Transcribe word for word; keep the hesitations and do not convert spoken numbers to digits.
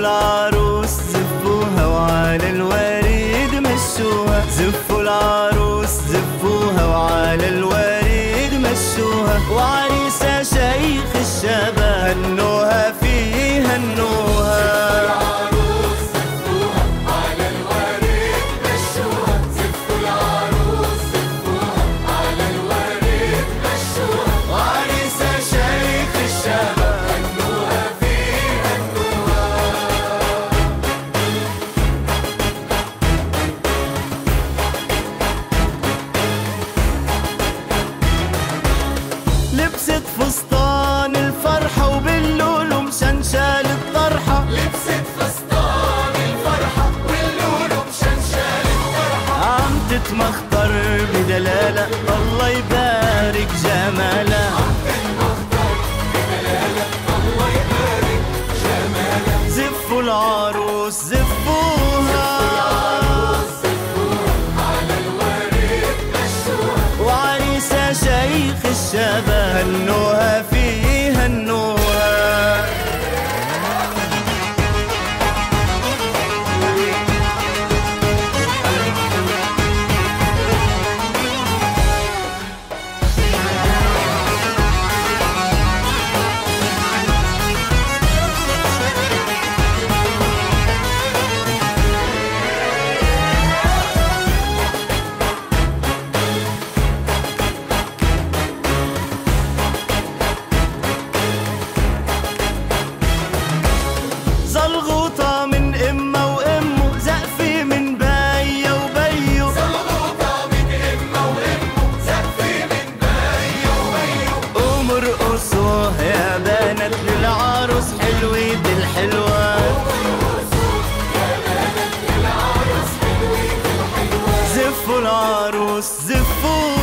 العروس زفوها وعلى الوريد مشوها، زفوا العروس زفوها وعلى الوريد مشوها، وعريسها شيخ الشباب هنوها فيه هنوها. لبست فستان الفرحة وباللول ومشنشال الطرحة، لبست فستان الفرحة واللول ومشنشال الطرحة، عم تتمخطر بدلالة الله يبارك جمالها، عم تتمخطر بدلالة الله يبارك جمالها. زفوا العروس زفوها على الوريد مشوها، وعريسها شيخ الشباب هنوها فيه هنوها. زلغوطة من إمه وإمه، زقفي من بيا وبيو، زلغوطة من إمه وإمه، زقفي من بيا وبيو، قوموا ارقصوا يا بنات للعروس حلوة الحلوات، يا بنات العروس حلوة الحلوة، زفوا العروس زفوا